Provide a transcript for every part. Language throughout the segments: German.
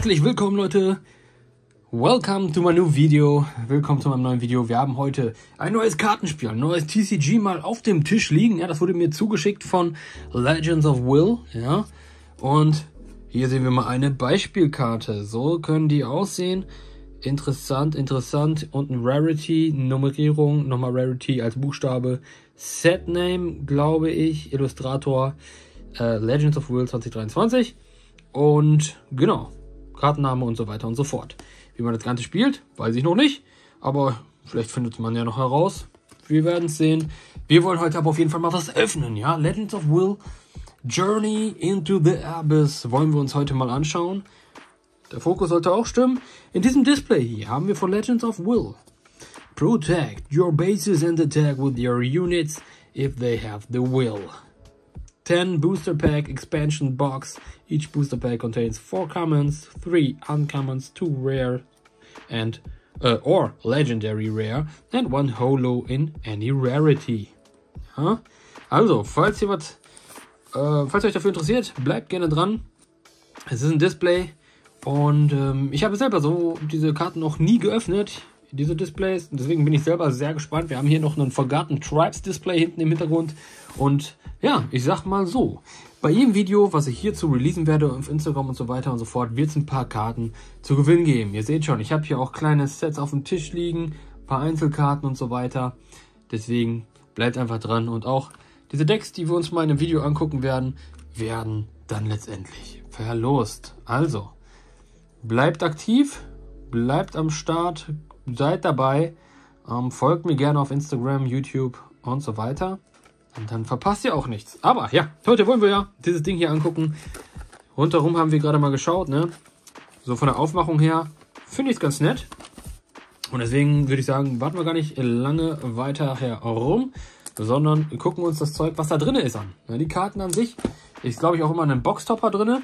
Herzlich willkommen, Leute. Welcome to my new video. Willkommen zu meinem neuen Video. Wir haben heute ein neues Kartenspiel, ein neues TCG mal auf dem Tisch liegen. Ja, das wurde mir zugeschickt von Legends of Will. Ja, und hier sehen wir mal eine Beispielkarte. So können die aussehen. Interessant. Und ein Rarity, Nummerierung, nochmal Rarity als Buchstabe. Setname, glaube ich, Illustrator, Legends of Will 2023. Und genau, Kartenname und so weiter und so fort. Wie man das Ganze spielt, weiß ich noch nicht. Aber vielleicht findet man ja noch heraus. Wir werden es sehen. Wir wollen heute aber auf jeden Fall mal was öffnen. Ja, Legends of Will, Journey into the Abyss wollen wir uns heute mal anschauen. Der Fokus sollte auch stimmen. In diesem Display hier haben wir von Legends of Will: Protect your bases and attack with your units if they have the will. 10 Booster Pack Expansion Box. Each Booster Pack contains 4 commons, 3 uncommons, 2 rare and or legendary rare and 1 holo in any rarity. Ja? Also, falls ihr euch dafür interessiert, bleibt gerne dran. Es ist ein Display und ich habe selber so diese Karten noch nie geöffnet, diese Displays. Deswegen bin ich selber sehr gespannt. Wir haben hier noch einen Forgotten Tribes Display hinten im Hintergrund. Und ja, ich sag mal so, bei jedem Video, was ich hierzu releasen werde auf Instagram und so weiter und so fort, wird es ein paar Karten zu gewinnen geben. Ihr seht schon, ich habe hier auch kleine Sets auf dem Tisch liegen, ein paar Einzelkarten und so weiter. Deswegen bleibt einfach dran. Und auch diese Decks, die wir uns mal in einem Video angucken werden, werden dann letztendlich verlost. Also, bleibt aktiv, bleibt am Start, seid dabei, folgt mir gerne auf Instagram, YouTube und so weiter. Und dann verpasst ihr auch nichts. Aber ja, heute wollen wir ja dieses Ding hier angucken. Rundherum haben wir gerade mal geschaut, ne? So von der Aufmachung her finde ich es ganz nett. Und deswegen würde ich sagen, warten wir gar nicht lange weiter herum, sondern gucken uns das Zeug, was da drin ist, an. Ja, die Karten an sich ist, glaube ich, auch immer ein Boxtopper drin.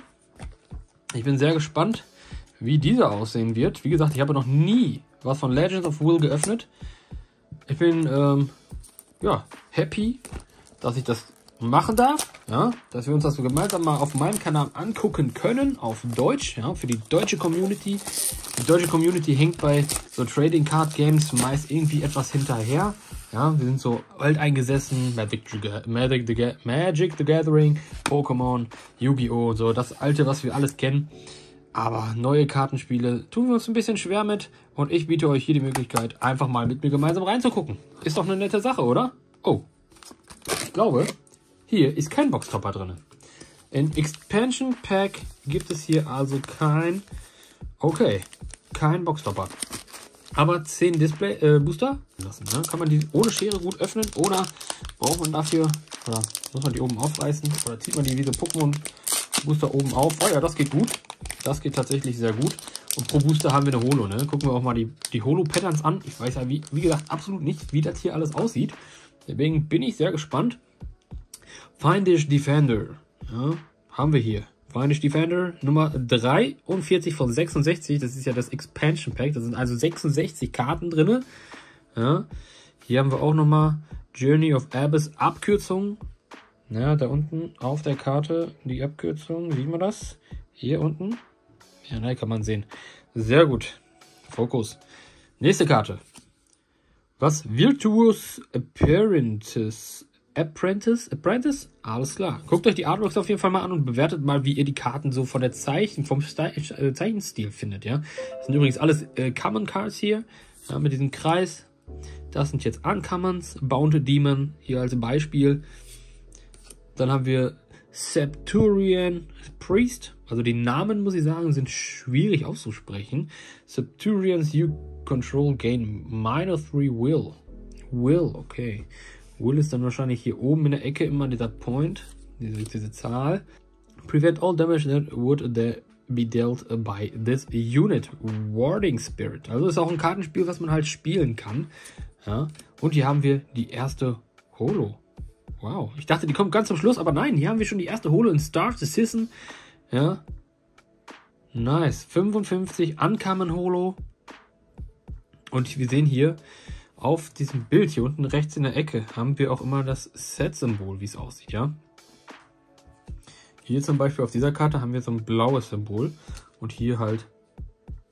Ich bin sehr gespannt, wie dieser aussehen wird. Wie gesagt, ich habe noch nie was von Legends of Will geöffnet. Ich bin ja, happy, dass ich das machen darf, ja, dass wir uns das so gemeinsam mal auf meinem Kanal angucken können, auf Deutsch, ja, für die deutsche Community. Die deutsche Community hängt bei so Trading Card Games meist irgendwie etwas hinterher, ja, wir sind so alteingesessen, Magic the Gathering, Pokémon, Yu-Gi-Oh!, so das alte, was wir alles kennen. Aber neue Kartenspiele tun wir uns ein bisschen schwer mit und ich biete euch hier die Möglichkeit, einfach mal mit mir gemeinsam reinzugucken. Ist doch eine nette Sache, oder? Oh, ich glaube, hier ist kein Boxtopper drin. In Expansion Pack gibt es hier also kein Boxtopper. Aber 10 Display Booster lassen. Ne? Kann man die ohne Schere gut öffnen oder braucht man dafür, oder muss man die oben aufreißen oder zieht man die wie so Pokémon Booster oben auf? Oh ja, das geht gut. Das geht tatsächlich sehr gut. Und pro Booster haben wir eine Holo. Ne? Gucken wir auch mal die Holo-Patterns an. Ich weiß ja, wie gesagt, absolut nicht, wie das hier alles aussieht. Deswegen bin ich sehr gespannt. Fiendish Defender. Ja, haben wir hier. Fiendish Defender Nummer 43 von 66. Das ist ja das Expansion Pack. Da sind also 66 Karten drin. Ja, hier haben wir auch nochmal Journey of Abyss Abkürzung. Ja, da unten auf der Karte die Abkürzung. Sieht man das? Hier unten. Ja, nein, kann man sehen. Sehr gut. Fokus. Nächste Karte. Was? Virtuous Apprentice? Alles klar. Guckt euch die Artworks auf jeden Fall mal an und bewertet mal, wie ihr die Karten so vom Zeichenstil findet. Ja, das sind übrigens alles Common Cards hier. Ja, mit diesem Kreis. Das sind jetzt Uncommons. Bounty Demon hier als Beispiel. Dann haben wir Septurian Priest. Also die Namen, muss ich sagen, sind schwierig auszusprechen. Septurians you control gain -3 will. Will, okay. Will ist dann wahrscheinlich hier oben in der Ecke immer dieser Point, diese Zahl. Prevent all damage that would be dealt by this unit. Warding Spirit. Also ist auch ein Kartenspiel, was man halt spielen kann. Ja. Und hier haben wir die erste Holo. Wow, ich dachte, die kommt ganz zum Schluss, aber nein, hier haben wir schon die erste Holo in Star Citizen. Ja. Nice. 55 Uncommon Holo. Und wir sehen hier auf diesem Bild hier unten rechts in der Ecke haben wir auch immer das Set-Symbol, wie es aussieht, ja. Hier zum Beispiel auf dieser Karte haben wir so ein blaues Symbol und hier halt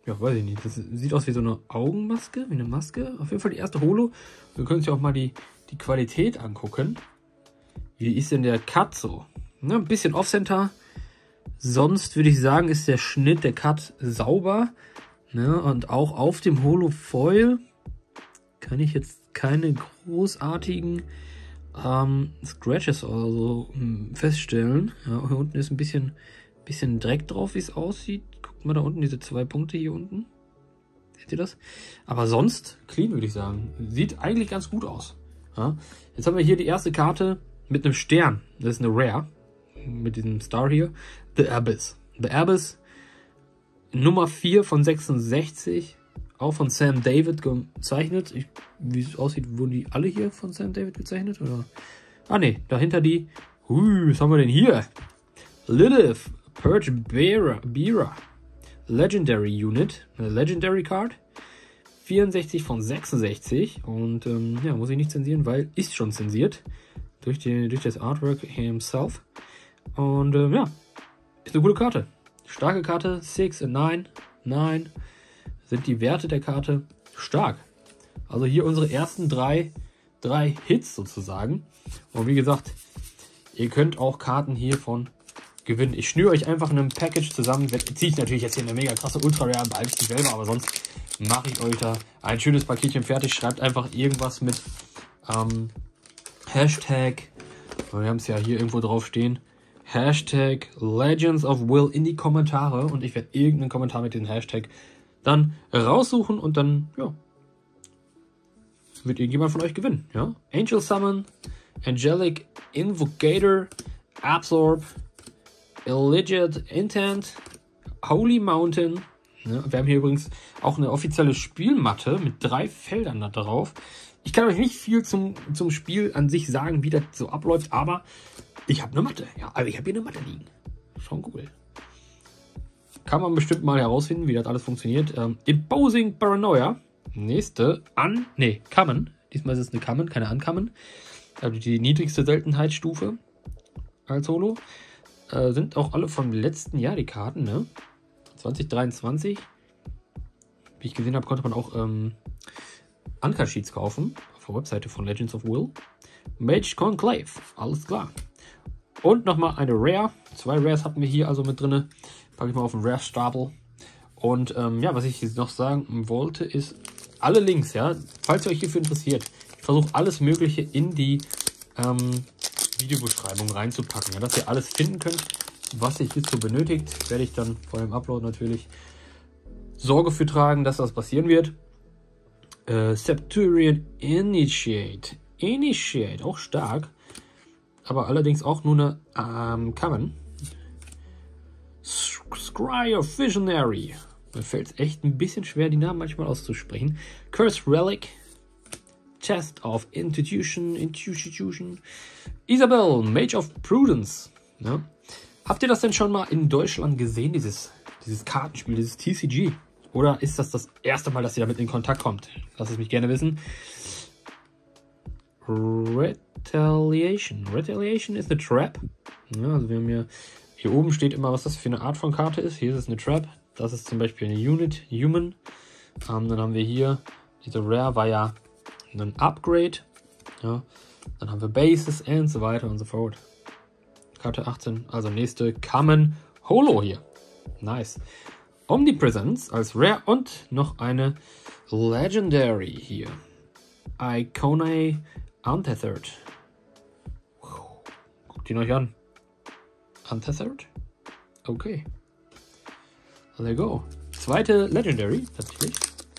ja, weiß ich nicht. Das sieht aus wie so eine Augenmaske, wie eine Maske. Auf jeden Fall die erste Holo. Wir können uns ja auch mal die Qualität angucken. Wie ist denn der Cut so? Ne, ein bisschen Off-Center. Sonst würde ich sagen, ist der Schnitt, der Cut sauber. Ne, und auch auf dem Holo-Foil kann ich jetzt keine großartigen Scratches oder so feststellen. Ja, hier unten ist ein bisschen Dreck drauf, wie es aussieht. Guckt mal da unten, diese 2 Punkte hier unten. Seht ihr das? Aber sonst clean, würde ich sagen. Sieht eigentlich ganz gut aus. Ja? Jetzt haben wir hier die erste Karte mit einem Stern. Das ist eine Rare. Mit diesem Star hier. The Abyss. The Abyss. Nummer 4 von 66. Auch von Sam David gezeichnet. Wie es aussieht, wurden die alle hier von Sam David gezeichnet? Oder? Ah ne, dahinter die. Was haben wir denn hier? Lilith. Purge Beera. Legendary Unit. Eine Legendary Card. 64 von 66. Und ja, muss ich nicht zensieren, weil ist schon zensiert. Durch das Artwork himself. Und ja, ist eine gute Karte. Starke Karte. 6 und 9. Sind die Werte der Karte stark. Also hier unsere ersten drei Hits sozusagen. Und wie gesagt, ihr könnt auch Karten hiervon gewinnen. Ich schnüre euch einfach in einem Package zusammen. Ziehe ich natürlich jetzt hier eine mega krasse Ultra Rare, behalte ich die selber, aber sonst mache ich euch da ein schönes Paketchen fertig. Schreibt einfach irgendwas mit Hashtag, wir haben es ja hier irgendwo drauf stehen, Hashtag Legends of Will in die Kommentare und ich werde irgendeinen Kommentar mit dem Hashtag dann raussuchen und dann, ja, wird irgendjemand von euch gewinnen. Ja? Angel Summon, Angelic Invocator, Absorb, Illegit Intent, Holy Mountain. Ja, wir haben hier übrigens auch eine offizielle Spielmatte mit 3 Feldern da drauf. Ich kann euch nicht viel zum Spiel an sich sagen, wie das so abläuft, aber ich habe eine Matte. Ja, also ich habe hier eine Matte liegen. Schon cool. Kann man bestimmt mal herausfinden, wie das alles funktioniert. Imposing Paranoia. Nächste Common. Diesmal ist es eine Common, keine Uncommon. Also die niedrigste Seltenheitsstufe als Holo. Sind auch alle vom letzten Jahr die Karten, ne? 2023. Wie ich gesehen habe, konnte man auch Anker-Sheets kaufen. Auf der Webseite von Legends of Will. Mage Conclave. Alles klar. Und nochmal eine Rare. 2 Rares hatten wir hier also mit drin. Packe ich mal auf den Rare-Stapel. Und ja, was ich jetzt noch sagen wollte, ist alle Links, ja, falls ihr euch hierfür interessiert. Ich versuche alles Mögliche in die Videobeschreibung reinzupacken, ja, dass ihr alles finden könnt, was ihr hierzu benötigt. Werde ich dann vor dem Upload natürlich Sorge für tragen, dass das passieren wird. Septurian Initiate, auch stark, aber allerdings auch nur eine Common. Scry of Visionary. Mir fällt es echt ein bisschen schwer, die Namen manchmal auszusprechen. Curse Relic. Chest of Institution. Isabel, Mage of Prudence. Ja. Habt ihr das denn schon mal in Deutschland gesehen, dieses Kartenspiel, dieses TCG? Oder ist das erste Mal, dass ihr damit in Kontakt kommt? Lasst es mich gerne wissen. Retaliation. Retaliation ist eine Trap. Ja, also wir haben hier oben steht immer, was das für eine Art von Karte ist. Hier ist es eine Trap. Das ist zum Beispiel eine Unit, Human. Dann haben wir hier, diese Rare war ja ein Upgrade. Ja. Dann haben wir Bases und so weiter und so fort. Karte 18, also nächste Common Holo hier. Nice. Omnipresence als Rare und noch eine Legendary hier. Icone Untethered. Guckt ihn euch an. Untethered? Okay. There go. Zweite Legendary, tatsächlich.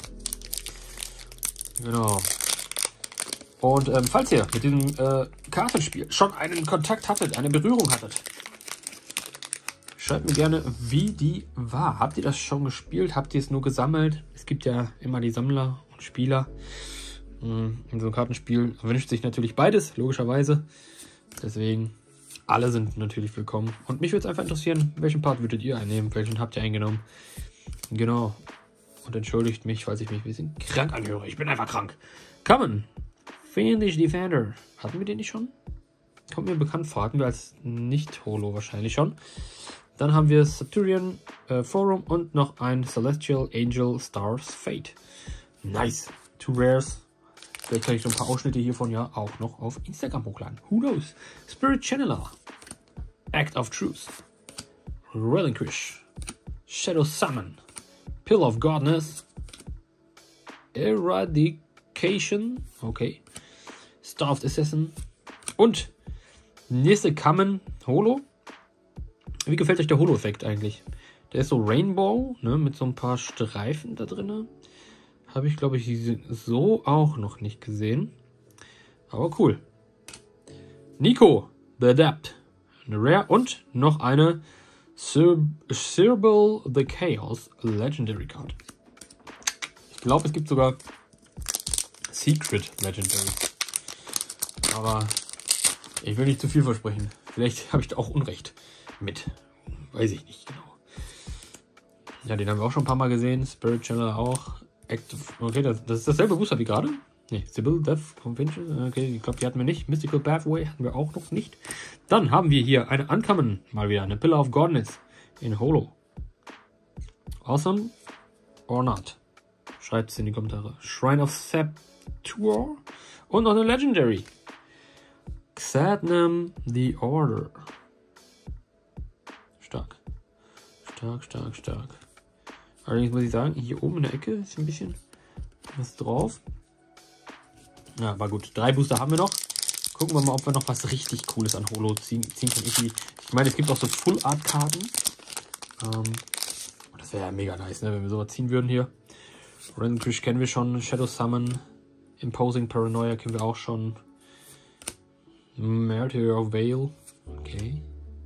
Genau. Und falls ihr mit diesem Kartenspiel schon einen Kontakt hattet, eine Berührung hattet, schreibt mir gerne, wie die war. Habt ihr das schon gespielt? Habt ihr es nur gesammelt? Es gibt ja immer die Sammler und Spieler. In so einem Kartenspiel wünscht sich natürlich beides, logischerweise. Deswegen, alle sind natürlich willkommen. Und mich würde es einfach interessieren, welchen Part würdet ihr einnehmen? Welchen habt ihr eingenommen? Genau. Und entschuldigt mich, falls ich mich ein bisschen krank anhöre. Ich bin einfach krank. Common. Fiendish Defender. Hatten wir den nicht schon? Kommt mir bekannt vor. Hatten wir als Nicht-Holo wahrscheinlich schon. Dann haben wir Saturnian Forum und noch ein Celestial Angel Stars Fate. Nice. 2 Rares. Vielleicht kann ich noch ein paar Ausschnitte hiervon ja auch noch auf Instagram hochladen. Who knows? Spirit Channeler. Act of Truth. Relinquish. Shadow Summon. Pill of Godness. Eradication. Okay. Starved Assassin. Und nächste Kamen Holo. Wie gefällt euch der Holo-Effekt eigentlich? Der ist so Rainbow, ne, mit so ein paar Streifen da drin. Habe ich, glaube ich, so auch noch nicht gesehen. Aber cool. Nico, The Adept. Eine Rare und noch eine Cerebral the Chaos Legendary Card. Ich glaube, es gibt sogar Secret Legendary. Aber ich will nicht zu viel versprechen. Vielleicht habe ich da auch Unrecht mit. Weiß ich nicht genau. Ja, den haben wir auch schon ein paar Mal gesehen. Spirit Channel auch. Active. Okay, das ist dasselbe Booster wie gerade. Ne, Sibyl Death Convention. Okay, ich glaube, die hatten wir nicht. Mystical Pathway hatten wir auch noch nicht. Dann haben wir hier eine Uncommon. Mal wieder eine Pillar of Godness in Holo. Awesome or not? Schreibt es in die Kommentare. Shrine of Septur. Und noch eine Legendary. Xadnam the Order. Stark. Stark, stark, stark. Allerdings muss ich sagen, hier oben in der Ecke ist ein bisschen was drauf. Ja, aber gut. 3 Booster haben wir noch. Gucken wir mal, ob wir noch was richtig Cooles an Holo ziehen können. Ich meine, es gibt auch so Full-Art-Karten. Das wäre ja mega nice, ne, wenn wir sowas ziehen würden hier. Relinquish kennen wir schon. Shadow Summon. Imposing Paranoia kennen wir auch schon. Martyr of Vale. Okay.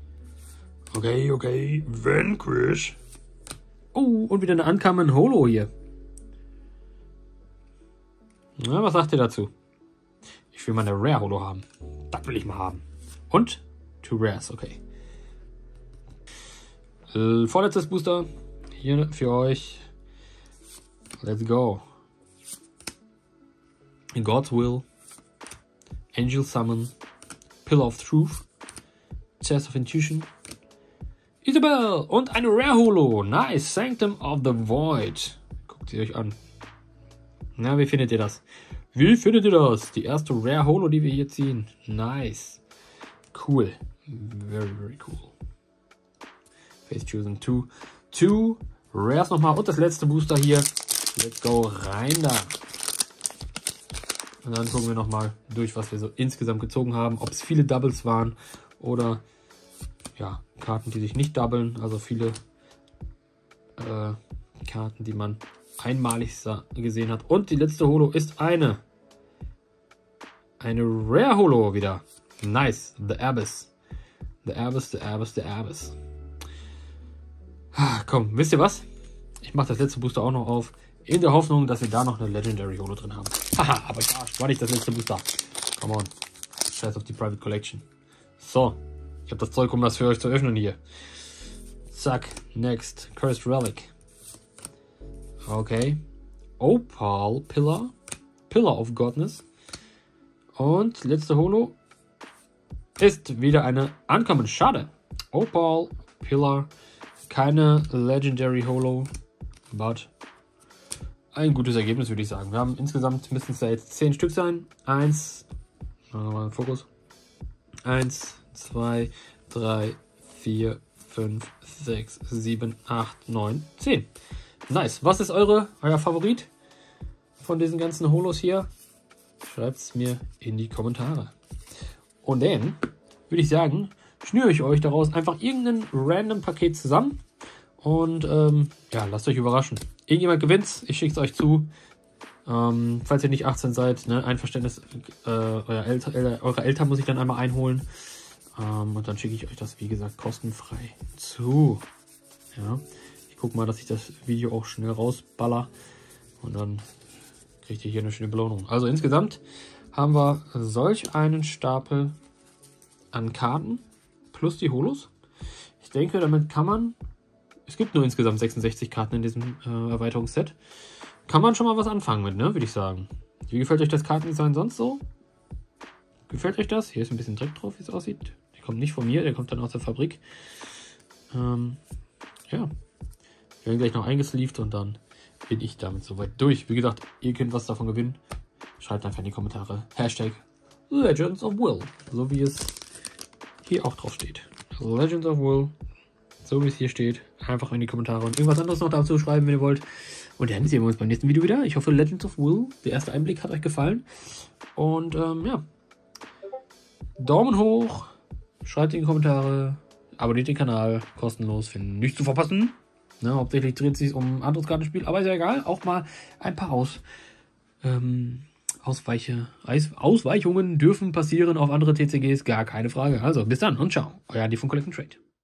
Okay. Vanquish. Oh, und wieder eine Uncommon Holo hier. Na, was sagt ihr dazu? Ich will mal eine Rare Holo haben. Das will ich mal haben. Und 2 Rares, okay. Vorletztes Booster. Hier für euch. Let's go. God's Will. Angel Summon. Pillar of Truth. Chest of Intuition. Isabel und eine Rare Holo. Nice. Sanctum of the Void. Guckt sie euch an. Na, wie findet ihr das? Wie findet ihr das? Die erste Rare Holo, die wir hier ziehen. Nice. Cool. Very, very cool. Face Chosen 2. 2 Rares nochmal. Und das letzte Booster hier. Let's go. Rein da. Und dann gucken wir nochmal durch, was wir so insgesamt gezogen haben. Ob es viele Doubles waren oder ja, Karten, die sich nicht doublen. Also viele Karten, die man einmalig gesehen hat. Und die letzte Holo ist eine Rare Holo wieder. Nice. The Abyss. The Abyss, the Abyss, the Abyss. Komm, wisst ihr was? Ich mache das letzte Booster auch noch auf. In der Hoffnung, dass wir da noch eine Legendary Holo drin haben. Haha, aber ja, war nicht das letzte Booster. Come on. Scheiß auf die Private Collection. So. Ich habe das Zeug, um das für euch zu öffnen hier. Zack. Next. Cursed Relic. Okay. Opal Pillar. Pillar of Godness. Und letzte Holo ist wieder eine Uncommon. Schade. Opal Pillar. Keine Legendary Holo. But ein gutes Ergebnis, würde ich sagen. Wir haben insgesamt, müssen es da jetzt 10 Stück sein. 1, nochmal Fokus. 1, 2, 3, 4, 5, 6, 7, 8, 9, 10. Nice. Was ist euer Favorit von diesen ganzen Holos hier? Schreibt es mir in die Kommentare. Und dann würde ich sagen, schnüre ich euch daraus einfach irgendein random Paket zusammen. Und ja, lasst euch überraschen. Irgendjemand gewinnt, ich schicke es euch zu. Falls ihr nicht 18 seid, ne, Einverständnis, eure Eltern muss ich dann einmal einholen. Und dann schicke ich euch das, wie gesagt, kostenfrei zu. Ja, ich gucke mal, dass ich das Video auch schnell rausballer. Und dann kriegt ihr hier eine schöne Belohnung. Also insgesamt haben wir solch einen Stapel an Karten plus die Holos. Ich denke, damit kann man... Es gibt nur insgesamt 66 Karten in diesem Erweiterungsset. Kann man schon mal was anfangen mit, ne? Würde ich sagen. Wie gefällt euch das Kartendesign sonst so? Gefällt euch das? Hier ist ein bisschen Dreck drauf, wie es aussieht. Der kommt nicht von mir, der kommt dann aus der Fabrik. Ja. Wir werden gleich noch eingesleeved und dann bin ich damit soweit durch. Wie gesagt, ihr könnt was davon gewinnen. Schreibt einfach in die Kommentare. Hashtag Legends of Will. So wie es hier auch drauf steht. Legends of Will. So wie es hier steht. Einfach in die Kommentare und irgendwas anderes noch dazu schreiben, wenn ihr wollt. Und dann sehen wir uns beim nächsten Video wieder. Ich hoffe, Legends of Will, der erste Einblick, hat euch gefallen. Und ja. Daumen hoch. Schreibt in die Kommentare. Abonniert den Kanal. Kostenlos, für nichts zu verpassen. Ne, hauptsächlich dreht es sich um ein anderes Kartenspiel. Aber ist ja egal. Auch mal ein paar Ausweichungen dürfen passieren auf andere TCGs. Gar keine Frage. Also bis dann und ciao. Euer Andy von Collect & Trade.